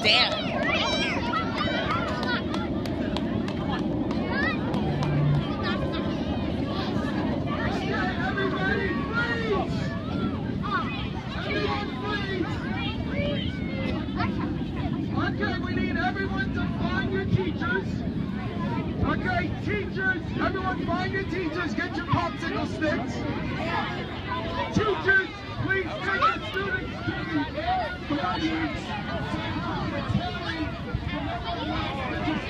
Damn. Okay, we need everyone to find your teachers. Okay, teachers, everyone find your teachers. Get your popsicle sticks. Teachers, please take the students to the Air School Jog-A-Thon.